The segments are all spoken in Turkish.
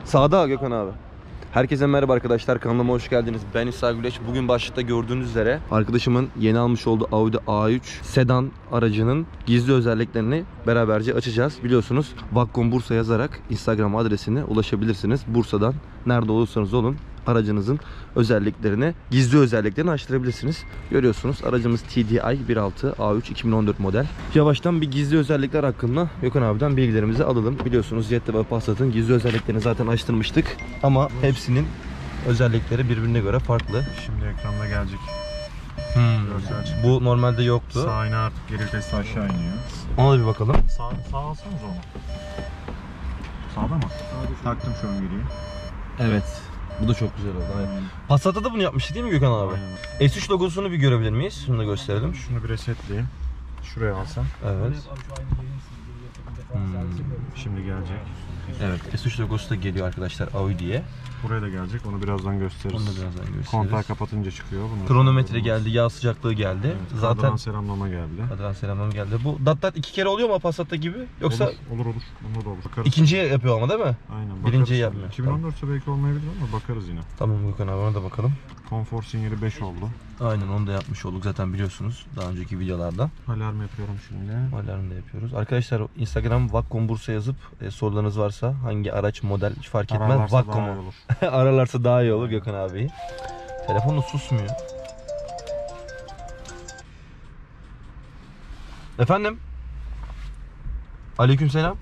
Sağda Gökhan abi. Herkese merhaba arkadaşlar, kanalıma hoş geldiniz. Ben İsa Güleç. Bugün başlıkta gördüğünüz üzere arkadaşımın yeni almış olduğu Audi A3 sedan aracının gizli özelliklerini beraberce açacağız. Biliyorsunuz Vakkom Bursa yazarak Instagram adresine ulaşabilirsiniz. Bursa'dan nerede olursanız olun aracınızın özelliklerini, gizli özelliklerini açtırabilirsiniz. Görüyorsunuz aracımız TDI 1.6 A3 2014 model. Yavaştan bir gizli özellikler hakkında Gökhan abiden bilgilerimizi alalım. Biliyorsunuz Jetta ve Passat'ın gizli özelliklerini zaten açtırmıştık. Ama hepsinin özellikleri birbirine göre farklı. Şimdi ekranda gelecek. Bu normalde yoktu. Sağ ayna artık geri vitesi aşağı iniyor. Ona da bir bakalım. Sağ alsanız onu. Sağda mı? Taktım şu an geriye. Evet. Bu da çok güzel oldu. Evet. Passat'ta da bunu yapmıştı değil mi Gökhan abi? Aynen. S3 logosunu bir görebilir miyiz? Şunu da gösterelim. Şunu bir resetleyeyim. Şuraya alsam. Evet. Şimdi gelecek. Evet. S3 logosu da geliyor arkadaşlar Audi'ye. Buraya da gelecek. Onu birazdan gösteririz. Onu da birazdan gösteririz. Kontağı kapatınca çıkıyor. Kronometre geldi, yağ sıcaklığı geldi. Evet, Zaten kadran selamlama geldi. kadran selamlama geldi. Bu dat iki kere oluyor mu Passat'ta gibi? Yoksa olur. Bunda da olur. Bakarız. ikinciye yapıyor ama değil mi? Aynen. Birinciyi Bakarız. yapmıyor. 2014 ise belki olmayabilir ama bakarız yine. Tamam Gökhan abi, ona da bakalım. Konfor sinyali 5 oldu. Aynen, onu da yapmış olduk zaten biliyorsunuz daha önceki videolarda. Alarm yapıyorum şimdi. Alarm da yapıyoruz. Arkadaşlar Instagram Vakkom Bursa yazıp sorularınız varsa hangi araç model hiç fark etmez. Ararlarsa Vakkom daha iyi olur. ararlarsa daha iyi olur Gökhan abi. Telefon da susmuyor. Efendim? Aleykümselam.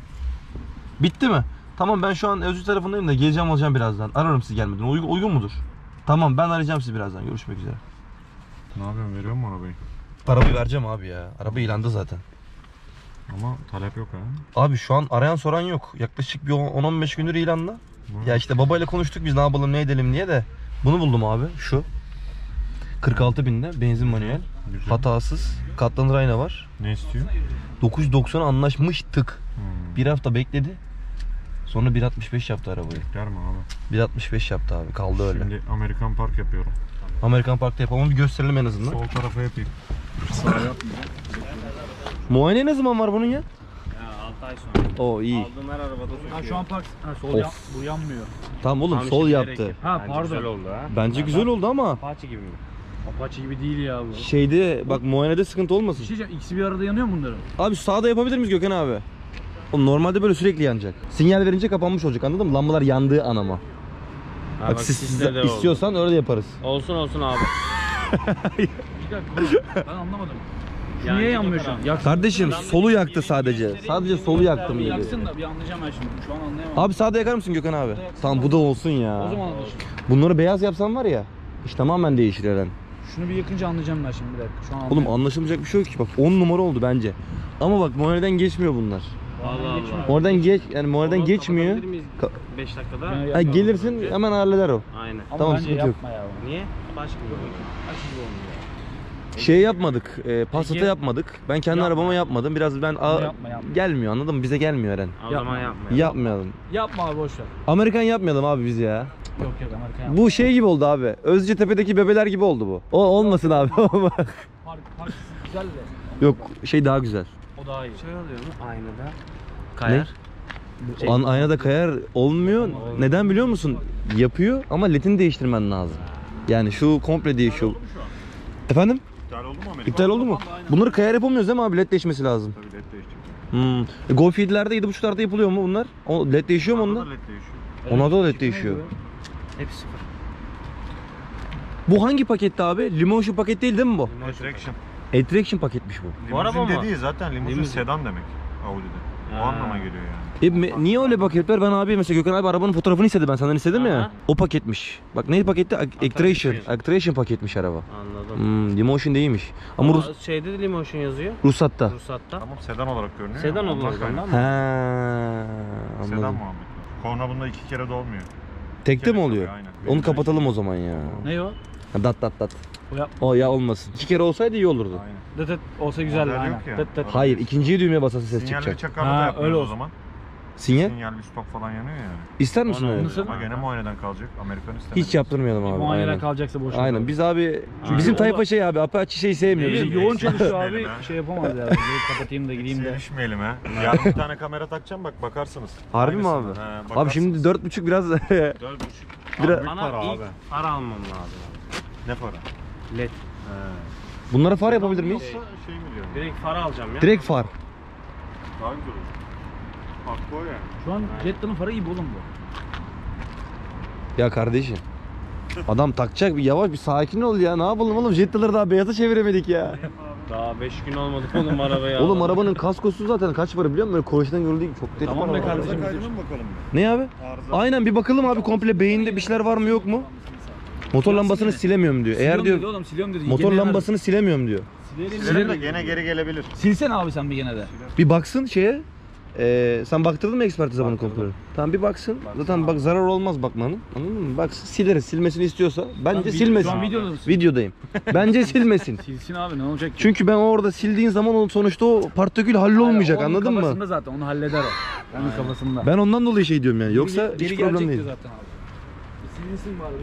Bitti mi? Tamam, ben şu an Özgür tarafındayım da geleceğim, alacağım birazdan. Ararım sizi gelmeden. Uygun mudur? Tamam, ben arayacağım sizi birazdan. Görüşmek üzere. Ne yapıyorsun? Veriyor mu arabayı? Parabayı vereceğim abi ya. Araba ilanda zaten. Ama talep yok ha. Abi şu an arayan soran yok. Yaklaşık bir 10-15 gündür ilanla. Ya işte babayla konuştuk biz ne yapalım ne edelim diye de. Bunu buldum abi, şu. 46.000'de benzin manuel. Güzel. Hatasız. Katlanır ayna var. Ne istiyor? 990'a anlaşmıştık. Bir hafta bekledi. Sonra 1.65 yaptı arabayı. Bekler mi abi? 1.65 yaptı abi. Kaldı öyle. Şimdi Amerikan Park yapıyorum. Amerikan Park'ta yapalım, bir gösterelim en azından. Sol tarafa yapayım. Sağ yapmayayım. Muayene ne zaman var bunun ya? Ya 6 ay sonra. Oo iyi. Aldığım her arabada söküyor. Ha şu an park sol bu yanmıyor. Tamam oğlum, Tam sol işte yaptı. gerek yok. Ha, Bence pardon. güzel oldu ha. Bence güzel oldu ama Apache gibi mi? Apache gibi değil ya bu. şeyde bak, muayenede sıkıntı olmasın. Bir şey diyeceğim, ikisi bir arada yanıyor mu bunların? Abi sağda yapabilir miyiz Gökhan abi? Oğlum normalde böyle sürekli yanacak. Sinyal verince kapanmış olacak, anladın mı? Lambalar yandığı an ama. Ha, Bak siz sizde de istiyorsan öyle de yaparız. olsun abi. Bir dakika, ben anlamadım. Şu niye yanmıyor şu an? Yaksın. Kardeşim solu yaktı sadece. Sadece solu yaktım Bir dedi. yaksın da bir anlayacağım ben şimdi. Şu an anlayamadım. Abi sağda yakar mısın Gökhan abi? Tamam, bu da olsun ya. O zaman anlaşılır. Bunları beyaz yapsam var ya, iş tamamen değişir Eren. Şunu bir yakınca anlayacağım ben şimdi, bir dakika. Şu an Oğlum anlayamadım. anlaşılmayacak bir şey yok ki, bak 10 numara oldu bence. Ama bak muayeneden geçmiyor bunlar. Allah Allah. Oradan geç, yani muayeneden geçmiyor. 5 dakikada. Yani Ha, gelirsin hemen halleder o. Aynen. Ama Tamam, bence sıkıntı yok. yapma ya. Niye? Apache gibi oluyor. Apache gibi olmuyor. Şey yapmadık, Passat'a Ege- yapmadık. Ben kendi Yapma. arabama yapmadım. Biraz ben Yapma. gelmiyor, anladın mı? Bize gelmiyor Eren. O zaman yapmayalım. Yapmayalım. Yapma abi, boş ver. Amerikan yapmayalım abi biz ya. Yok Amerika yapma. Bu şey gibi oldu abi. Özcetepe'deki bebeler gibi oldu bu. O olmasın abi. Park güzel de. Yok, şey daha güzel. O daha iyi. Şey oluyor mu? Aynada. Kayar. Aynada kayar olmuyor. Neden biliyor musun? Yapıyor ama ledini değiştirmen lazım. Yani şu komple değişiyor. Efendim? İptal oldu mu Amerikan? İptal oldu mu? Bunları kayar yapamıyoruz değil mi abi? Led değişmesi lazım. Tabii led değişecek. Golf 7'lerde 7.5'larda yapılıyor mu bunlar? O led değişiyor mu Onda onlar? da led değişiyor. Ona da led değişiyor. Hepsi sıfır. Bu hangi pakette abi? Limousine paket değil mi bu? Attraction. Attraction paketmiş bu. Bu araba Limuzin mı? dediği zaten limuzin Limuzin. sedan demek Audi'de. O Ha. anlama geliyor yani. Niye öyle paketler? Ben abi mesela Gökhan abi arabanın fotoğrafını istedi, ben senden istedim ya. Aha. O paketmiş. Bak ne paketti? Attraction paketmiş araba. Anladım. Limousine değilmiş. Ama Ama şeyde de Limousine yazıyor. ruhsatta. Ruhsatta. Tamam, sedan olarak görünüyor. Sedan ya, olarak ondan görünüyor kaynaklı. He, Sedan anladım. muhabbeti. Korna bunda 2 kere dolmuyor. Tekte kere mi oluyor? oluyor, aynen. Onu kapatalım o zaman ya. Ne o? Dat. O yap. O ya olmasın. 2 kere olsaydı iyi olurdu. Aynen. Olsa güzel. Model Aynen. yok ya. Dıt dıt. Hayır, ikinciye düğmeye basası ses Sinyal ve çıkacak. çakarlı da Ha, yapmıyoruz öyle o olsun. zaman. Sinyal? Sinyal bir stop falan yanıyor ya. İster misin Onu- öyle? Nasıl? Ama gene muayeneden kalacak. Amerikan istemedi. Hiç yaptırmayalım abi. Muayeneden Aynen. kalacaksa boş ver. Aynen. Biz abi Aynen. bizim O tayfa da- şey abi Apache şey sevmiyor. Bizim Bizim yoğun çalışıyor abi. Değişmeyelim ha. Şey yapamaz ya. Gelip kapatayım da gideyim de. Silişmeyelim ha. Yarın bir tane kamera takacağım bak bakarsınız. Harbi mi Aynısını. abi? He, Abi bakarsınız. şimdi 4,5 biraz 4,5. Biraz- Büyük Bana para ilk abi. far almam lazım. Ne para? LED. bunlara far yapabilir miyiz? Yoksa şey mi diyorsun? Direkt far alacağım ya. Direkt far. Daha güzel olur. Hakkı o yani. Şu an Jetta'nın farı gibi oğlum bu. Ya kardeşim. Adam takacak bir yavaş bir sakin ol ya. Ne yapalım oğlum? Jettaları daha beyaza çeviremedik ya. Daha 5 gün olmadı oğlum arabaya. Oğlum arabanın kaskosu zaten kaç para biliyor musun? Böyle koğuştan görüldüğü gibi çok deli Tamam para be var. kardeşim. Kaydına mı bakalım? Ne abi? Arıza. Aynen bir bakalım abi komple beyinde bir şeyler var mı yok mu? Motor lambasını silemiyorum diyor. Eğer Siliyorum dedi diyor oğlum siliyorum dedi. motor Gene lambasını silemiyorum diyor. Silerim de gene geri gelebilir. Silsene abi sen bir gene de. Bir baksın şeye. Sen baktırdın mı ekspertize bunu komple? Tamam bir baksın. Zaten bak zarar olmaz bakmanın. Anladın mı? Baksın sileriz. Silmesini istiyorsa bence silmesin. Şu an videoda mısın? Videodayım. Bence silmesin. Silsin abi ne olacak ki? Çünkü ben orada sildiğin zaman onun sonuçta o partikül hallolmayacak Aynen, o onun anladın mı? kafasında zaten onu halleder o. Onun kafasında. Ben ondan dolayı şey diyorum yani. Yoksa Geri hiç problem gelecekti değil. zaten abi. Silinsin bari.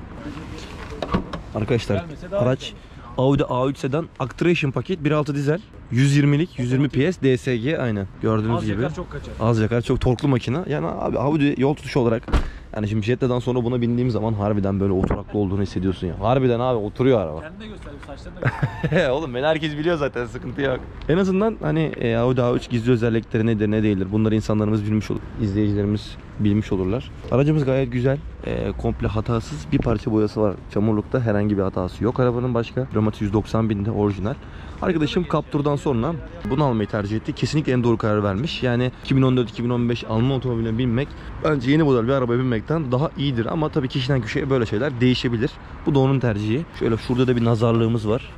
Arkadaşlar Gelmese daha araç Audi A3 sedan Actration paket 1.6 dizel 120'lik 120 PS DSG aynen gördüğünüz Az gibi. yakar çok kaçar. Az yakar çok torklu makine. Yani abi Audi yol tutuşu olarak yani şimdi Jetta'dan sonra buna bindiğim zaman harbiden böyle oturaklı olduğunu hissediyorsun ya. Harbiden abi oturuyor araba. Kendine göster, saçlarına göster. Oğlum beni herkes biliyor zaten sıkıntı yok. En azından hani Audi A3 gizli özellikleri nedir ne değildir bunları insanlarımız bilmiş olur. İzleyicilerimiz bilmiş olurlar. Aracımız gayet güzel. Komple hatasız bir parça boyası var. Çamurlukta herhangi bir hatası yok arabanın başka. Kilometre 190 binde orijinal. Arkadaşım Captur'dan sonra bunu almayı tercih etti. Kesinlikle en doğru karar vermiş. Yani 2014-2015 Alman otomobiline binmek bence yeni model bir arabaya binmekten daha iyidir. Ama tabii kişiden kişiye böyle şeyler değişebilir. Bu da onun tercihi. Şöyle şurada da bir nazarlığımız var.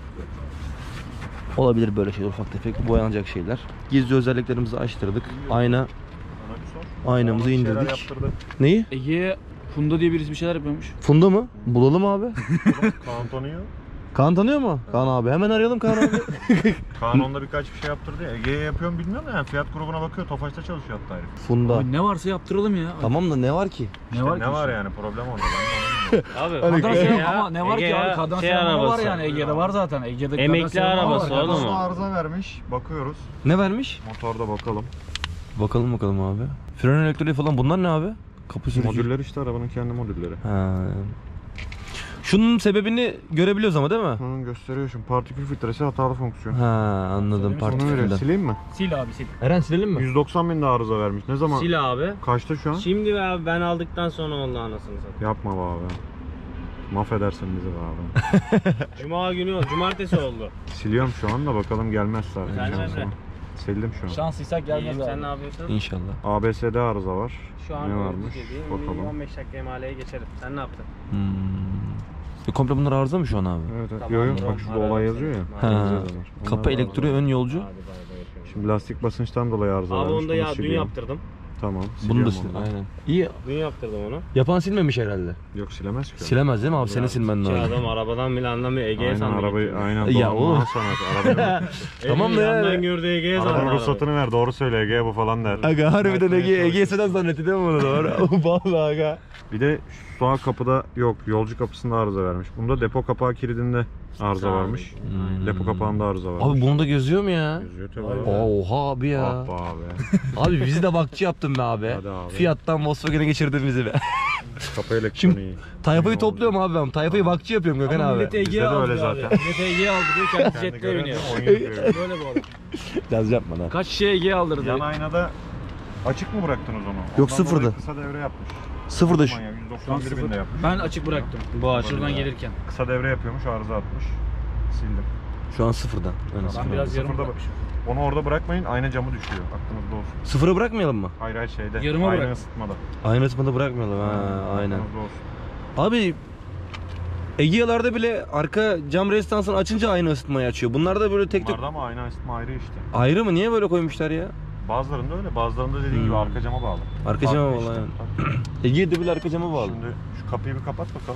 Olabilir böyle şeyler ufak tefek boyanacak şeyler. Gizli özelliklerimizi açtırdık. Aynamızı Bana bir şeyler indirdik. yaptırdı. Neyi? Ege'ye Funda diye birisi bir şeyler yapıyormuş. Funda mı? Bulalım abi. Kaan tanıyor. Kaan tanıyor mu? Kaan abi. Hemen arayalım Kaan abi. Kaan onda birkaç bir şey yaptırdı ya. Ege'ye yapıyorum bilmiyorum da yani fiyat grubuna bakıyor. Tofaş'ta çalışıyor hatta herif. Funda. Abi ne varsa yaptıralım ya. Tamam da ne var ki? İşte var ne ki var işte? yani problem orada. Ben de onu bilmiyorum. Abi Hani Ege Ege ya, ama ne var Ege ki abi? ya, Kadran şey sevma var arabası. yani. Ege'de var zaten. Ege'de Emekli kadran sevma arabası var. oğlum. Kadrosu o. arıza vermiş. Bakıyoruz. Ne vermiş? Motorda bakalım. Bakalım abi. Fren elektriği falan bunlar ne abi? Kapı sürücü. Modüller işte arabanın kendi modülleri. Ha. Şunun sebebini görebiliyoruz ama değil mi? Onun gösteriyor şimdi partikül filtresi hatalı fonksiyon. Ha anladım Söylemiş, Onu veriyor. partikülden. Sileyim mi? Sil abi sil. Eren silelim mi? 190 bin de arıza vermiş. Ne zaman? Sil abi. Kaçta şu an? Şimdi be abi ben aldıktan sonra oldu anasını satayım. Yapma be abi. Mahvedersin bizi be abi. Cuma günü, cumartesi oldu. Siliyorum şu anda bakalım gelmez zaten. Sen şansıma. nerede? Sildim şu an. Şanslıysak gelmez İyiyim, abi. sen ne yapıyorsun? İnşallah. ABS'de arıza var. Şu an Ne varmış? dediğim, Bakalım. 15 dakika emaleye geçerim. Sen ne yaptın? Komple bunlar arıza mı şu an abi? Evet, evet. Tamam, Yo, yo. tamam. Bak şurada olay yazıyor ya. Ha. Arıza var. Kapı Onlar elektriği arıza. ön yolcu. Hadi bay bay yapıyorum. Şimdi lastik basınçtan dolayı arıza Abi vermiş. onu da Bunu ya dün siliyorum. yaptırdım. Tamam. Bunu da siliyorum sil. onu. Aynen. İyi. Dün yaptırdım onu. Yapan silmemiş herhalde. Yok silemez ki. Silemez değil mi abi? Seni silmen Şey lazım. adam arabadan bile anlamıyor. Ege'ye Aynen sandı. arabayı getirdim. aynen. Ya Ya oğlum. oğlum. Arabayı Tamam da Yandan yani. gördü Ege'ye sandı. Arabanın arabayı. ruhsatını ver. Doğru söyle Ege'ye bu falan der. Aga harbiden Bakmaya Ege'ye çalışıyor. sedan zannetti değil mi bunu doğru? Vallahi aga. Bir de şu sağ kapıda yok. Yolcu kapısında arıza vermiş. Bunda depo kapağı kilidinde arıza Tamam. varmış. Depo kapağında arıza varmış. Abi bunu da gözüyor mu ya? Yazıyor tabii abi. Oha abi ya. Ah be abi. Abi bizi de bakçı yaptın be abi. Hadi abi. Fiat'tan Volkswagen'e geçirdin bizi be. Kapı elektroniği. Tayfayı topluyorum abi ben. Tayfayı bakçı yapıyorum Gökhan Ama abi. millet Bizde Ege'ye de aldı öyle abi. zaten. Millet Ege'ye aldırıyor kendi Kendi jette görevi oynuyor. oyun yapıyor. Böyle bu adam. Yaz yapma lan. Kaç şey Ege'ye aldırdı. Yan aynada açık mı bıraktınız onu? Yok, Ondan sıfırdı. dolayı Kısa devre yapmış. Sıfırda şu. Manyak, Şu an 191 sıfır. binde yapmış. Ben açık bıraktım. Bu açık. Şuradan gelirken. Kısa devre yapıyormuş arıza atmış. Sildim. Şu an sıfırdan. Yani Ben sıfırdan. biraz yarım Sıfırda bırakmışım. Onu orada bırakmayın ayna camı düşüyor. Aklınızda olsun. Sıfırı bırakmayalım mı? Hayır hayır şeyde. Yarıma ayna bırak. ısıtmada. Aynı ısıtmada bırakmayalım ha aynen. Aklınızda olsun. Abi Egea'larda bile arka cam rezistansını açınca aynı ısıtmayı açıyor. Bunlarda böyle tek tek Bunlarda ama ayna ısıtma ayrı işte. ayrı mı? Niye böyle koymuşlar ya? Bazılarında öyle, bazılarında dediğin gibi arka cama bağlı. Arka cama Farklı bağlı, işte. aynen. Tabii. Egea'da bile arka cama bağlı. Şimdi şu kapıyı bir kapat bakalım.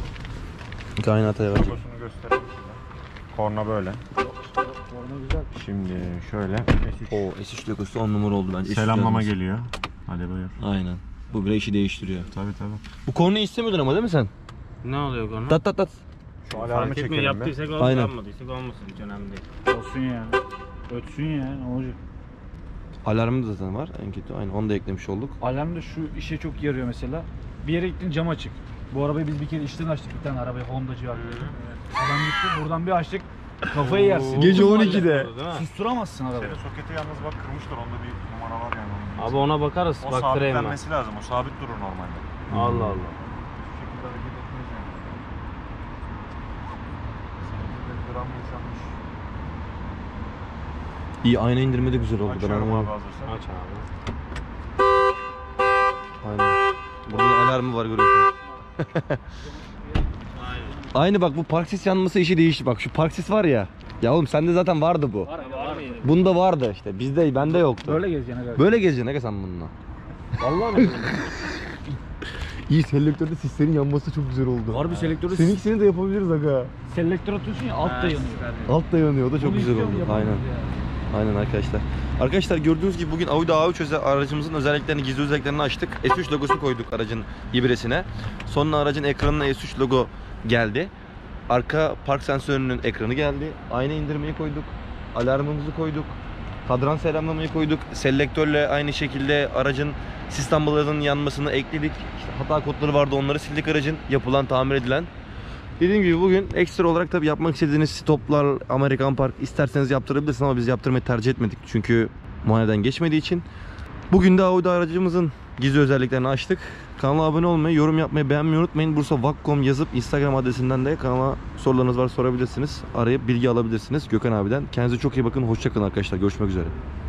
Kainata evet. Logosunu gösterelim size. Korna böyle. Korna güzel. Şimdi şöyle O S3 logosu 10 numara oldu bence. S3 selamlama yazmış. geliyor. Hadi buyur. Aynen. Bu bile işi değiştiriyor. Tabii tabii. Bu kornayı istemiyordun ama değil mi sen? Ne oluyor konu? Tat tat tat. Şu alarmı Fark etmiyor, çekelim be. yaptıysak olsun, Aynen. yapmadıysak olmasın, hiç önemli değil. Olsun ya. Ötsün ya. Ne olacak? Alarmı da zaten var en kötü. Aynen onu da eklemiş olduk. Alarm da şu işe çok yarıyor mesela. Bir yere gittin cam açık. Bu arabayı biz bir kere işten açtık bir tane arabayı Honda'cı var. Adam gitti buradan bir açtık. Kafayı yersin. Gece Oldu mu 12'de. Değil mi? Susturamazsın arabayı. Senin soketi yalnız bak kırmıştır. Onda bir numara var yani. Onun. Abi ona bakarız, O baktırayım ben. sabitlenmesi lazım. O sabit durur normalde. Allah Allah. Hiçbir şekilde hareket etmez yani. Senin gram yaşanmış. İyi ayna indirme de güzel oldu. Ben Açıyorum abi anlamadım. hazırsan. Aç abi. Aynen. Burada da alarmı var görüyorsunuz. Aynen. Aynı bak bu park sis yanması işi değişti. Bak şu park sis var ya. Ya oğlum sende zaten vardı bu. Var mıydı? Bunda vardı işte. Bizde bende yoktu. Böyle gezeceksin herhalde. Böyle gezeceksin aga sen bununla. Vallahi mi? İyi selektörde sislerin yanması çok güzel oldu. Harbi selektörü Seninkisini de yapabiliriz aga. selektör atıyorsun ya alt da yanıyor. Alt da yanıyor. O da çok Bunu güzel istiyorum, oldu. yapamıyoruz Aynen. ya. Aynen arkadaşlar. Arkadaşlar gördüğünüz gibi bugün Audi A3 aracımızın özelliklerini, gizli özelliklerini açtık. S3 logosunu koyduk aracın ibresine. Sonra aracın ekranına S3 logo geldi. Arka park sensörünün ekranı geldi. Ayna indirmeyi koyduk. Alarmımızı koyduk. Kadran selamlamayı koyduk. Selektörle aynı şekilde aracın sis lambalarının yanmasını ekledik. İşte hata kodları vardı, onları sildik aracın. Yapılan, tamir edilen. Dediğim gibi bugün ekstra olarak tabii yapmak istediğiniz stoplar, Amerikan Park isterseniz yaptırabilirsiniz ama biz yaptırmayı tercih etmedik. Çünkü muayeneden geçmediği için. Bugün de Audi aracımızın gizli özelliklerini açtık. Kanala abone olmayı, yorum yapmayı, beğenmeyi unutmayın. Bursa.com yazıp Instagram adresinden de kanala sorularınız var sorabilirsiniz. Arayıp bilgi alabilirsiniz Gökhan abiden. Kendinize çok iyi bakın. Hoşça kalın arkadaşlar. Görüşmek üzere.